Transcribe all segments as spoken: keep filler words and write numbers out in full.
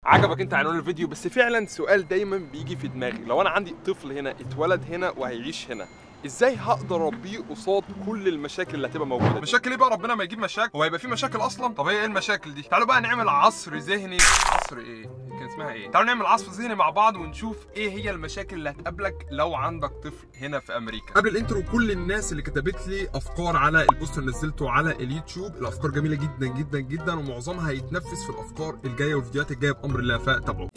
عجبك انت عنوان الفيديو؟ بس فعلا سؤال دايما بيجي في دماغي، لو انا عندي طفل هنا اتولد هنا وهيعيش هنا، ازاي هقدر اربيه قصاد كل المشاكل اللي هتبقى موجوده؟ مشاكل ايه بقى؟ ربنا ما يجيب مشاكل، هو هيبقى في مشاكل اصلا؟ طب هي ايه المشاكل دي؟ تعالوا بقى نعمل عصر ذهني. عصر ايه؟ كان اسمها ايه؟ تعالوا نعمل عصر ذهني مع بعض ونشوف ايه هي المشاكل اللي هتقابلك لو عندك طفل هنا في امريكا. قبل الانترو، كل الناس اللي كتبت لي افكار على البوست اللي نزلته على اليوتيوب، الافكار جميله جدا جدا جدا ومعظمها هيتنفذ في الافكار الجايه والفيديوهات الجايه بامر الله، فتابعوا.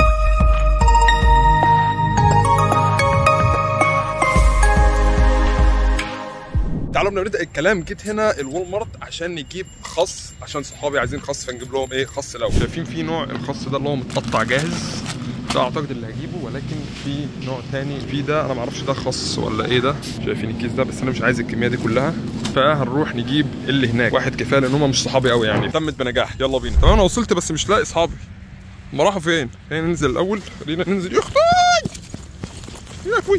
تعالوا نبدا الكلام. جيت هنا الوول مارت عشان نجيب خس، عشان صحابي عايزين خس فنجيب لهم ايه؟ خس. لو شايفين في نوع الخس ده اللي هو متقطع جاهز، ده اعتقد اللي هجيبه، ولكن في نوع تاني في ده انا معرفش ده خس ولا ايه ده. شايفين الكيس ده؟ بس انا مش عايز الكميه دي كلها، فهنروح نجيب اللي هناك. واحد كفايه لان هم مش صحابي قوي يعني. تمت بنجاح، يلا بينا. طب انا وصلت بس مش لاقي اصحابي، هم راحوا فين؟ خلينا ننزل الاول، خلينا ننزل. يا اختي يا اخوي،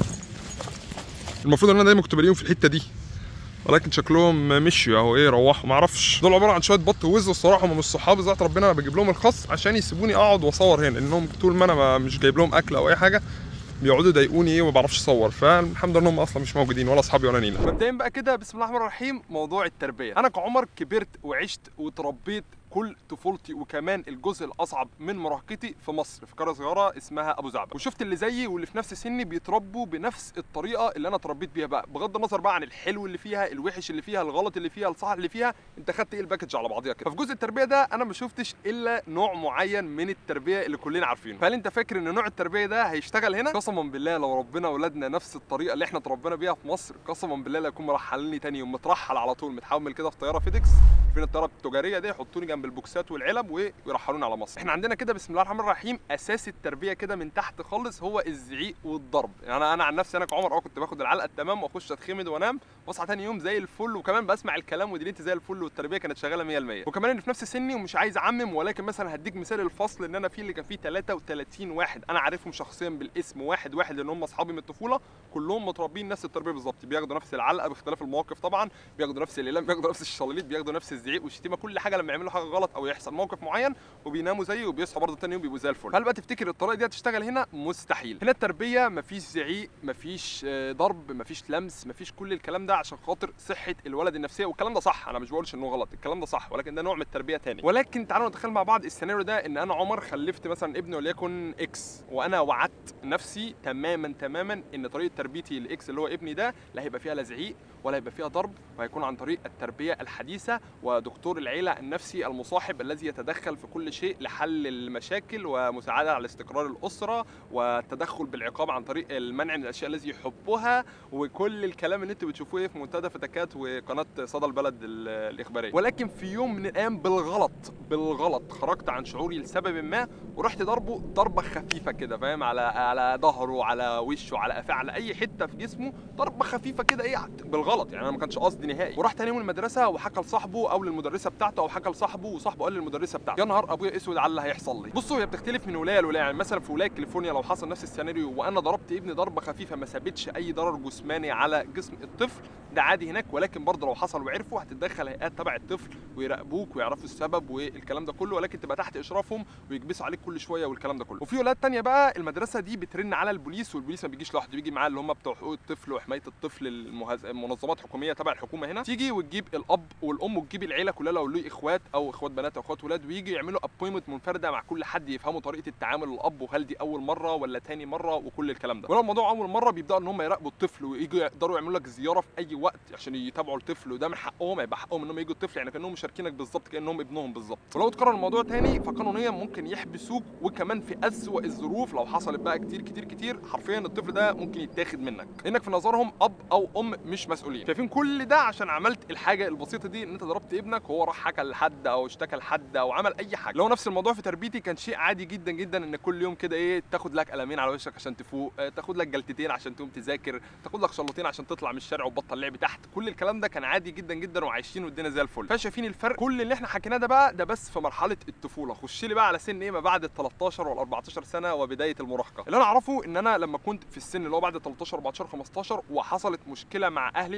المفروض ان انا دايما كنت بلاقيهم في الحته دي، ولكن شكلهم مشيوا اهو. ايه، روحوا، ما اعرفش. دول عباره عن شويه بط ووز، الصراحه هم مش صحابي ذات ربنا. انا بجيب لهم الخس عشان يسيبوني اقعد واصور هنا، لانهم طول ما انا ما مش جايب لهم اكل او اي حاجه بيقعدوا يضايقوني ايه وما بعرفش اصور. فالحمد لله ان هم اصلا مش موجودين، ولا اصحابي ولا نينا. مبدئيا بقى كده، بسم الله الرحمن الرحيم. موضوع التربيه، انا كعمر كبرت وعشت وتربيت كل طفولتي وكمان الجزء الاصعب من مراهقتي في مصر، في قريه صغيره اسمها ابو زعبل، وشفت اللي زيي واللي في نفس سني بيتربوا بنفس الطريقه اللي انا اتربيت بيها بقى، بغض النظر بقى عن الحلو اللي فيها، الوحش اللي فيها، الغلط اللي فيها، الصح اللي فيها، انت خدت ايه الباكج على بعضيها كده. ففي جزء التربيه ده انا ما شفتش الا نوع معين من التربيه اللي كلنا عارفينه. فهل انت فاكر ان نوع التربيه ده هيشتغل هنا؟ قسما بالله لو ربنا ولدنا نفس الطريقه اللي احنا اتربينا بيها في مصر، قسما بالله لا يكون مرحلني تاني يوم، مترحل على طول، متحمل كده في طياره فيديكس، فين الطياره التجاريه دي، يحطوني جنب البوكسات والعلب ويرحلوني على مصر. احنا عندنا كده بسم الله الرحمن الرحيم اساس التربيه كده من تحت خالص هو الزعيق والضرب. يعني انا عن نفسي انا كعمر اه كنت باخد العلقه التمام واخش اتخمد وانام واصحى تاني يوم زي الفل، وكمان بسمع الكلام ودنيتي زي الفل، والتربيه كانت شغاله مية بالمية. وكمان ان في نفس سني، ومش عايز اعمم، ولكن مثلا هديك مثال الفصل ان انا فيه اللي كان فيه ثلاثة وثلاثين واحد انا عارفهم شخصيا بالاسم، واحد واحد، لان هم اصحابي من الطفوله، كلهم متربين نفس التربيه بالظبط، بياخدوا نفس العلقه باختلاف المواقف طبعا، بياخدوا نفس الاقلام، بياخدوا نفس الشلاليت، بياخدوا نفس الزعيق والشتيمه، كل حاجه لما يعملوا حاجه غلط او يحصل موقف معين، وبيناموا زيي وبيصحوا برضه تاني يوم بيبقوا زي الفل. هل بقى تفتكر الطريقه دي هتشتغل هنا؟ مستحيل. هنا التربيه مفيش زعيق، مفيش ضرب، مفيش لمس، مفيش كل الكلام ده، عشان خاطر صحه الولد النفسيه، والكلام ده صح، انا مش بقولش انه غلط، الكلام ده صح، ولكن ده نوع من التربيه تاني. ولكن تعالوا نتخيل مع بعض السيناريو ده، ان انا عمر خلفت مثلا ابن وليكن اكس، وانا وعدت نفسي تماما تماما ان طريقه تربيتي لاكس اللي هو ابني ده لا هيبقى فيها لا زعيق ولا هيبقى فيها ضرب، وهيكون عن طريق التربيه الحديثه ودكتور العيله النفسي المصاحب الذي يتدخل في كل شيء لحل المشاكل ومساعده على استقرار الاسره، والتدخل بالعقاب عن طريق المنع من الاشياء التي يحبها، وكل الكلام اللي انتوا بتشوفوه في منتدى فتكات وقناه صدى البلد الاخباريه. ولكن في يوم من الايام بالغلط بالغلط خرجت عن شعوري لسبب ما، ورحت ضربه ضربه خفيفه كده، فاهم، على على ظهره، على وشه، على قفاه، على اي حته في جسمه، ضربه خفيفه كده ايه بالغلط، يعني انا ما كانش قصدي نهائي. وراح تاني يوم المدرسه وحكى لصاحبه او للمدرسه بتاعته، او حكى لصاحبه وصاحبه قال للمدرسه بتاعته. يا نهار ابويا اسود على اللي هيحصل لي. بصوا، هي بتختلف من ولايه لولايه، يعني مثلا في ولايه كاليفورنيا لو حصل نفس السيناريو وانا ضربت ابني ضربه خفيفه ما سابتش اي ضرر جسماني على جسم الطفل، ده عادي هناك. ولكن برضه لو حصل وعرفوا، هتتدخل هيئات تبع الطفل ويراقبوك ويعرفوا السبب والكلام ده كله، ولكن تبقى تحت اشرافهم ويكبسوا عليك كل شويه والكلام ده كله. وفي ولاد تانية بقى المدرسه دي بترن على البوليس، والبوليس ما بيجيش لوحده، بيجي معاه اللي هم بتوع حقوق الطفل وحمايه الطفل، المهز... منظمات حكوميه تبع الحكومه هنا، تيجي وتجيب الاب والام وتجيب العيله كلها لو له اخوات او اخوات بنات او اخوات ولاد، ويجي يعملوا ابوينتمنت منفرده مع كل حد يفهموا طريقه التعامل الاب، وهل دي اول مره ولا تاني مره وكل الكلام ده. ولو الموضوع اول مره بيبداوا ان هم يراقبوا الطفل ويجوا يقدروا يعملوا لك زياره في اي وقت عشان يتابعوا الطفل، وده من حقهم، هيبقى حقهم انهم يجوا الطفل، يعني كانهم مشاركينك بالظبط، كانهم ابنهم بالظبط. ولو اتكرر الموضوع تاني فقانونيا ممكن يحبسوك، وكمان في اسوأ الظروف لو حصلت بقى كتير كتير كتير حرفيا الطفل ده ممكن يتاخد منك، لانك في نظرهم اب او ام مش مسؤولين. شايفين كل ده عشان عملت الحاجه البسيطه دي، ان انت ضربت ابنك وهو راح حكى لحد او اشتكى لحد او عمل اي حاجه. لو نفس الموضوع في تربيتي كان شيء عادي جدا جدا، ان كل يوم كده ايه تاخد لك قلمين على وشك عشان تفوق، تاخد لك جلتتين عشان تقوم تذاكر، تاخد لك شلوطين عشان تطلع من الشارع وتبطل لعب تحت، كل الكلام ده كان عادي جدا جدا وعايشين والدنيا زي الفل. فشايفين الفرق؟ كل اللي احنا حكيناه ده بقى ده بس في مرحله الطفوله. خش لي بقى على سن ايه ما بعد ال تلتاشر وال اربعتاشر سنه وبدايه المراهقه. اللي انا اعرفه ان انا لما كنت في السن اللي هو بعد تلتاشر اربعتاشر خمستاشر وحصلت مشكله مع اهلي،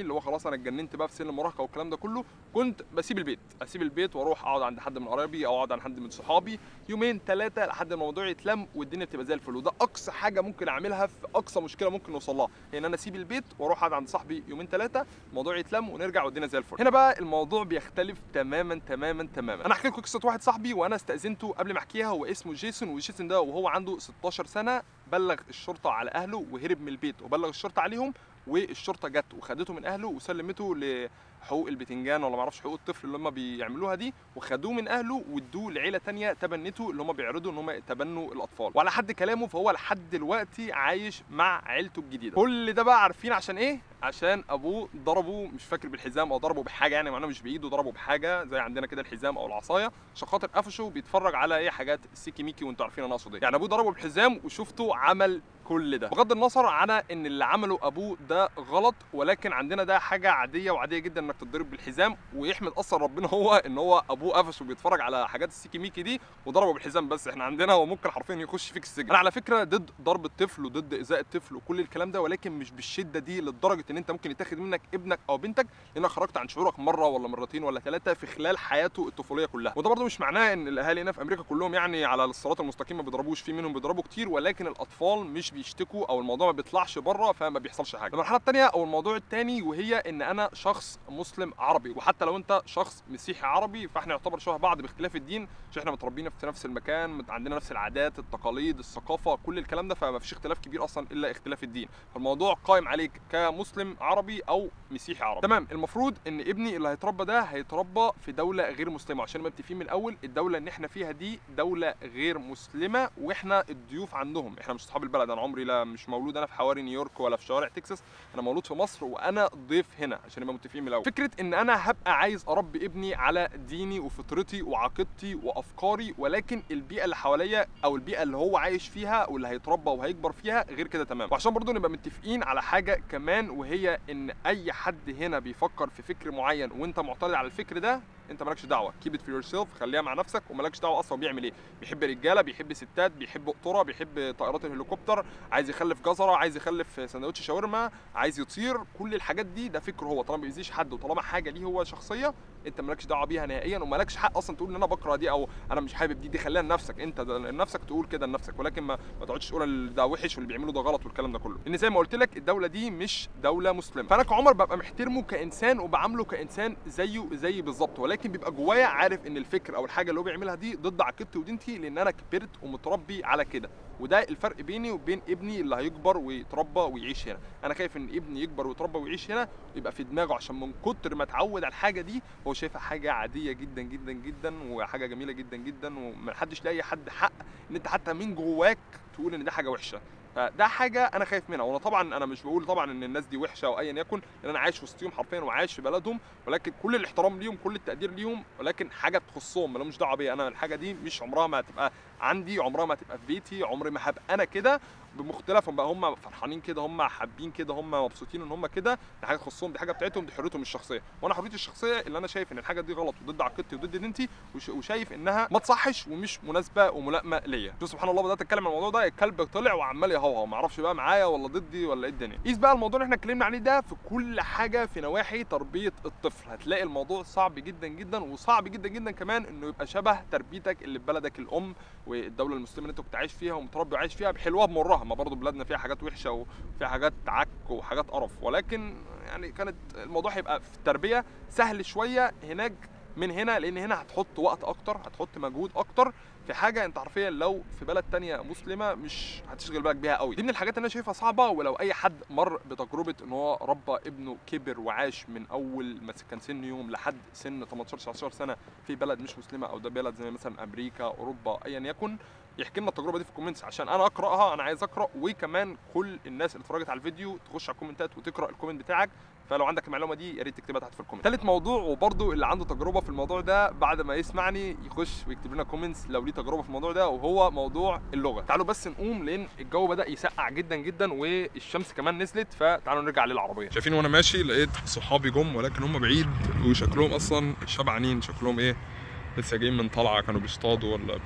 اللي هو خلاص انا اتجننت بقى في سن المراهقه والكلام ده كله، كنت بسيب البيت اسيب البيت واروح اقعد عند حد من قرايبي او اقعد عند حد من صحابي يومين ثلاثه لحد ما الموضوع يتلم والدنيا بتبقى زي الفل. وده اقصى حاجه ممكن اعملها في اقصى مشكله ممكن نوصل لها، هي ان انا اسيب البيت واروح اقعد عند صاحبي يومين ثلاثه الموضوع يتلم ونرجع والدنيا زي الفل. هنا بقى الموضوع بيختلف تماما تماما تماما. انا احكي لكم قصه واحد صاحبي وانا استاذنته قبل ما احكيها. هو اسمه جيسون، وجيسون ده وهو عنده ستاشر سنه بلغ الشرطه على اهله وهرب من البيت وبلغ الشرطه عليهم، والشرطه جت وخدته من اهله وسلمته لحقوق البتنجان ولا ما اعرفش حقوق الطفل اللي هم بيعملوها دي، وخدوه من اهله وادوه لعيله ثانيه تبنته اللي هم بيعرضوا ان هم يتبنوا الاطفال. وعلى حد كلامه فهو لحد دلوقتي عايش مع عيلته الجديده. كل ده بقى عارفين عشان ايه؟ عشان ابوه ضربه مش فاكر بالحزام او ضربه بحاجه، يعني معناه مش بايده، ضربه بحاجه زي عندنا كده الحزام او العصايه عشان خاطر قفشه بيتفرج على ايه حاجات السيكي ميكي وانتوا عارفين انا اقصد ايه. يعني ابوه ضربه بالحزام وشفته عمل كل ده، بغض النظر عن ان اللي عمله ابوه ده غلط، ولكن عندنا ده حاجه عاديه وعاديه جدا انك تتضرب بالحزام، ويحمد اصلا ربنا هو ان هو ابوه قفشه وبيتفرج على حاجات السيكي ميكي دي وضربه بالحزام. بس احنا عندنا هو ممكن حرفيا يخش فيك السجن. انا على فكره ضد ضرب الطفل وضد ايذاء الطفل وكل الكلام ده، ولكن مش بالشده دي لدرجه ان انت ممكن يتاخد منك ابنك او بنتك لانك خرجت عن شعورك مره ولا مرتين ولا ثلاثه في خلال حياته الطفوليه كلها. وده برضه مش معناه ان الاهالي هنا في امريكا كلهم يعني على الصراط المستقيم ما بيضربوش، في منهم بيضربوا كتير، ولكن الاطفال مش بيشتكوا او الموضوع ما بيطلعش بره فما بيحصلش حاجه. المرحله الثانيه او الموضوع الثاني وهي ان انا شخص مسلم عربي، وحتى لو انت شخص مسيحي عربي فاحنا نعتبر شبه بعض باختلاف الدين، عشان احنا متربيين في نفس المكان، عندنا نفس العادات، التقاليد، الثقافه، كل الكلام ده، فما فيش اختلاف كبير اصلا الا اختلاف الدين. فالموضوع قائم عليك كمسلم عربي او مسيحي عربي. تمام. المفروض ان ابني اللي هيتربى ده هيتربى في دوله غير مسلمه، عشان نبقى متفقين من الاول الدوله اللي احنا فيها دي دوله غير مسلمه، واحنا الضيوف عندهم، احنا مش اصحاب البلد. انا عمري لا مش مولود انا في حواري نيويورك ولا في شوارع تكساس، انا مولود في مصر وانا ضيف هنا، عشان نبقى متفقين من الاول. فكره ان انا هبقى عايز اربي ابني على ديني وفطرتي وعقيدتي وافكاري، ولكن البيئه اللي حواليا او البيئه اللي هو عايش فيها واللي هيتربى وهيكبر فيها غير كده تمام. وعشان برضو نبقى متفقين على حاجه كمان، وهي ان اي حد هنا بيفكر في فكر معين وانت معترض على الفكر ده، انت مالكش دعوه، كيب ات فور يور سيلف، خليها مع نفسك ومالكش دعوه اصلا بيعمل ايه. بيحب رجاله، بيحب ستات، بيحب قطوره، بيحب طائرات الهليكوبتر، عايز يخلف جزره، عايز يخلف سندوتش شاورما، عايز يطير، كل الحاجات دي ده فكره هو، طالما ما بيأذيش حد وطالما حاجه ليه هو شخصيه انت مالكش دعوه بيها نهائيا، ومالكش حق اصلا تقول ان انا بكره دي او انا مش حابب دي، دي خليها لنفسك، انت لنفسك تقول كده لنفسك، ولكن ما, ما تقعدش تقول ده وحش واللي بيعمله ده غلط والكلام ده كله، لان زي ما قلت لك الدوله دي مش دوله مسلمه. فانا كعمر ببقى محترمه كانسان وبعامله كانسان زيه زي بالظبط، ولكن بيبقى جوايا عارف ان الفكر او الحاجه اللي هو بيعملها دي ضد عقيدتي ودينتي، لان انا كبرت ومتربي على كده. وده الفرق بيني وبين ابني اللي هيكبر ويتربى ويعيش هنا. انا خايف ان ابني يكبر ويتربى ويعيش هنا يبقى في دماغه عشان من كتر ما اتعود على الحاجه دي هو شايفها حاجه عاديه جدا جدا جدا وحاجه جميله جدا جدا، ومحدش لاقي حد حق ان انت حتى من جواك تقول ان دي حاجه وحشه. فده حاجه انا خايف منها. وانا طبعا انا مش بقول طبعا ان الناس دي وحشه او ايا يكن، لان انا عايش وسطيهم حرفيا وعايش في بلدهم، ولكن كل الاحترام ليهم، كل التقدير ليهم، ولكن حاجه تخصهم مالهمش دعوه بيا. انا الحاجه دي مش عمرها ما هتبقى عندي، عمرها ما هتبقى في بيتي، عمري ما هبقى انا كده بمختلفهم بقى. هم فرحانين كده، هم حابين كده، هم مبسوطين ان هم كده، دي حاجه تخصهم، دي حاجه بتاعتهم، دي حريتهم الشخصيه. وانا حريتي الشخصيه اللي انا شايف ان الحاجه دي غلط وضد عقيدتي وضد دينتي وشايف انها ما تصحش ومش مناسبه وملائمه ليا. شوف سبحان الله، بدات اتكلم عن الموضوع ده الكلب طلع وعمال يهوهو، ما اعرفش بقى معايا ولا ضدي ولا ايه الدنيا. قيس بقى الموضوع اللي احنا اتكلمنا عليه ده في كل حاجه في نواحي تربيه الطفل، هتلاقي الموضوع صعب جدا جدا، وصعب جدا جدا كمان انه يبقى شبه تربيتك اللي في بلدك الام والدوله المسلمه اللي انت كنت عايش فيها ومتربي وعايش فيها بحلوها بمرها. ما برضه بلادنا فيها حاجات وحشه وفيها حاجات عك وحاجات قرف، ولكن يعني كانت الموضوع هيبقى في التربيه سهل شويه هناك من هنا، لان هنا هتحط وقت اكتر، هتحط مجهود اكتر في حاجه انت حرفيا لو في بلد تانية مسلمه مش هتشغل بالك بيها قوي. دي من الحاجات اللي انا شايفها صعبه، ولو اي حد مر بتجربه ان هو ربى ابنه كبر وعاش من اول ما كان سن يوم لحد سن تمنتاشر تسعتاشر سنه في بلد مش مسلمه، او ده بلد زي مثلا امريكا، اوروبا، ايا يكن، يحكي لنا التجربه دي في الكومنتس عشان انا اقراها. انا عايز اقرا، وكمان كل الناس اللي اتفرجت على الفيديو تخش على الكومنتات وتقرا الكومنت بتاعك، فلو عندك المعلومه دي يا ريت تكتبها تحت في الكومنت. ثالث موضوع، وبرده اللي عنده تجربه في الموضوع ده بعد ما يسمعني يخش ويكتب لنا كومنتس لو ليه تجربه في الموضوع ده، وهو موضوع اللغه. تعالوا بس نقوم لان الجو بدا يسقع جدا جدا والشمس كمان نزلت، فتعالوا نرجع للعربيه. شايفين وانا ماشي لقيت صحابي جم، ولكن هم بعيد وشكلهم اصلا شبعانين، شكلهم ايه لسه جايين من طلعه، كانوا بيصطادوا ولا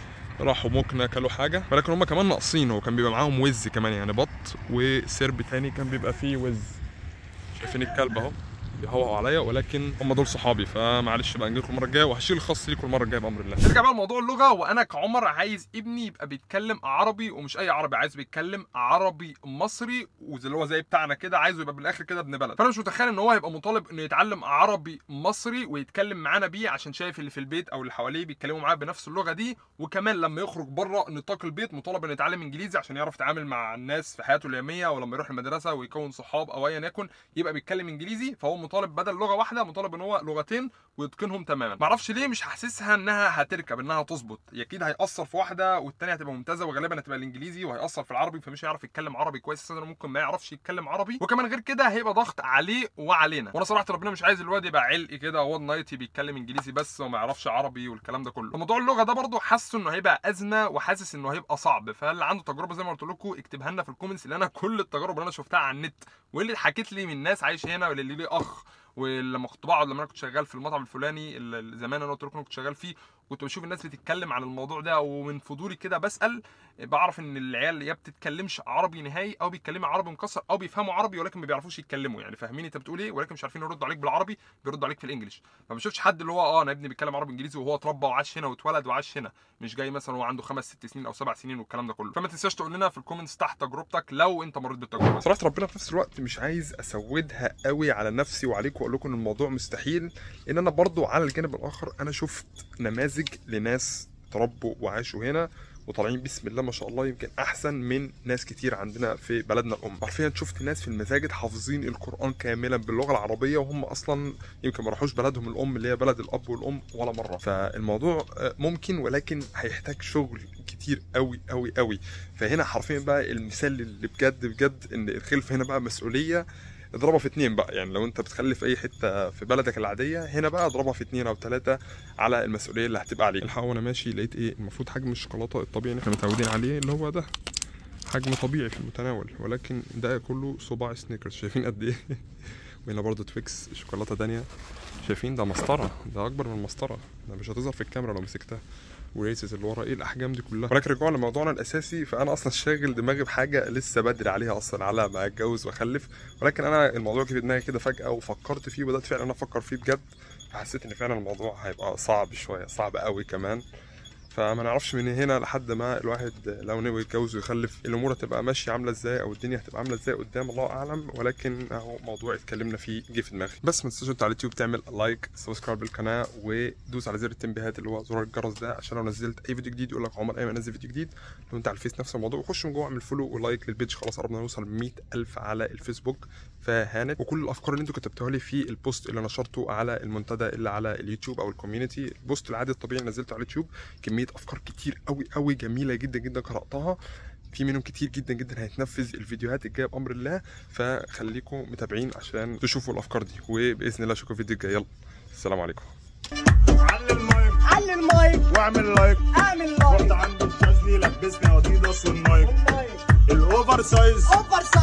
راحوا مكنه كلوا حاجه، ولكن هم كمان ناقصين. هو كان بيبقى معاهم وز كمان، يعني بط وسرب تاني كان بيبقى فيه وز. شايفين الكلب اهو بيهوهوا عليا، ولكن هم دول صحابي، فمعلش بقى نجي لكم المره الجايه وهشيل الخاص ليكم المره الجايه بامر الله. نرجع بقى لموضوع اللغه، وانا كعمر عايز ابني يبقى بيتكلم عربي، ومش اي عربي، عايز بيتكلم عربي مصري واللي هو زي بتاعنا كده، عايزه يبقى بالاخر كده ابن بلد. فانا مش متخيل ان هو هيبقى مطالب انه يتعلم عربي مصري ويتكلم معانا بيه، عشان شايف اللي في البيت او اللي حواليه بيتكلموا معاه بنفس اللغه دي، وكمان لما يخرج بره نطاق البيت مطالب انه يتعلم انجليزي عشان يعرف يتعامل مع الناس في حياته اليوميه، ولما يروح المدرسه ويكون صحاب او ايا يكن يبقى بيتكلم انجليزي. فهو مطالب بدل لغه واحده مطالب ان هو لغتين ويتقنهم تماما. معرفش ليه مش حاسسها انها هتركب، انها تظبط. اكيد هيأثر في واحده والثانيه هتبقى ممتازه، وغالبا هتبقى الانجليزي، وهيأثر في العربي فمش هيعرف يتكلم عربي كويس، اساسا ممكن ما يعرفش يتكلم عربي، وكمان غير كده هيبقى ضغط عليه وعلينا. وانا صراحه ربنا مش عايز الواد يبقى علق كده واد نايتي بيتكلم انجليزي بس وما يعرفش عربي والكلام ده كله. موضوع اللغه ده برده حاسه انه هيبقى ازمه، وحاسس انه هيبقى صعب. فاللي عنده تجربه زي ما قلت لكم اكتبها لنا في الكومنتس، لان انا كل التجارب اللي انا شفتها على النت واللي اتحكت لي من ناس عايش هنا، واللي ليه اخ، ولما كنت بقعد، لما انا كنت شغال في المطعم الفلاني اللي زمان انا قلت لكم كنت شغال فيه، كنت بشوف الناس بتتكلم عن الموضوع ده، ومن فضولي كده بسال، بعرف ان العيال يا بتتكلمش عربي نهائي او بيتكلموا عربي مكسر او بيفهموا عربي ولكن ما بيعرفوش يتكلموا. يعني فاهمين انت بتقول ايه ولكن مش عارفين يردوا عليك بالعربي، بيردوا عليك في الانجليش. ما بشوفش حد اللي هو اه انا ابني بيتكلم عربي انجليزي وهو اتربى وعاش هنا واتولد وعاش هنا، مش جاي مثلا هو عنده خمس ست سنين او سبع سنين والكلام ده كله. فما تنساش تقول لنا في الكومنتس تحت تجربتك لو انت مريت بالتجربه. صراحه ربنا في نفس الوقت مش عايز اسودها قوي على نفسي وعليكم واقول لكم ان الموضوع مستحيل، ان انا برضو على الجانب الاخر انا شفت نماذج لناس تربوا وعاشوا هنا وطالعين بسم الله ما شاء الله يمكن احسن من ناس كتير عندنا في بلدنا الام. حرفيا شفت ناس في المساجد حافظين القران كاملا باللغه العربيه، وهم اصلا يمكن ما راحوش بلدهم الام اللي هي بلد الاب والام ولا مره. فالموضوع ممكن ولكن هيحتاج شغل كتير قوي قوي قوي. فهنا حرفيا بقى المثال اللي بجد بجد ان الخلف هنا بقى مسؤوليه اضربها في اتنين بقى. يعني لو انت بتخلف اي حته في بلدك العاديه، هنا بقى اضربها في اتنين او ثلاثه على المسؤوليه اللي هتبقى عليك. الحق وانا ماشي لقيت ايه، المفروض حجم الشوكولاته الطبيعي اللي احنا متعودين عليه اللي هو ده، حجم طبيعي في المتناول، ولكن ده كله صباع سنيكرز. شايفين قد ايه؟ وهنا برضه تويكس شوكولاته دانيه، شايفين ده مسطره، ده اكبر من المسطره، ده مش هتظهر في الكاميرا لو مسكتها. وريسز اللي ورا، ايه الاحجام دي كلها. ولكن رجوعا لموضوعنا الاساسي، فانا اصلا شاغل دماغي بحاجه لسه بدري عليها اصلا على ما اتجوز واخلف، ولكن انا الموضوع جه في دماغي كده فجاه وفكرت فيه وبدات فعلا انا افكر فيه بجد، فحسيت ان فعلا الموضوع هيبقى صعب شويه، صعب قوي كمان. فما نعرفش من هنا لحد ما الواحد لو ناوي يتجوز ويخلف الامور هتبقى ماشيه عامله ازاي، او الدنيا هتبقى عامله ازاي قدام، الله اعلم. ولكن اهو موضوع اتكلمنا فيه جه في دماغي. بس ما تنساش انت على اليوتيوب تعمل لايك، سبسكرايب للقناه، ودوس على زر التنبيهات اللي هو زرار الجرس ده، عشان لو نزلت اي فيديو جديد يقول لك عمر ايمن نزل فيديو جديد. لو انت على الفيس نفس الموضوع، وخش من جوه اعمل فولو ولايك للبيج، خلاص قربنا نوصل مية ألف على الفيسبوك فهانت. وكل الافكار اللي انتوا كتبتوها لي في البوست اللي نشرته على المنتدى اللي على اليوتيوب او الكوميونتي، البوست العادي الطبيعي اللي نزلته على اليوتيوب، كميه افكار كتير قوي قوي جميله جدا جدا قراتها، في منهم كتير جدا جدا هيتنفذ الفيديوهات الجايه بامر الله. فخليكم متابعين عشان تشوفوا الافكار دي، وباذن الله اشوفكم الفيديو الجاي. يلا السلام عليكم. علي المايك علي المايك واعمل لايك اعمل لايك. رحت عند الشاذلي لبسني اديداس والنايك الاوفر سايز اوفر سايز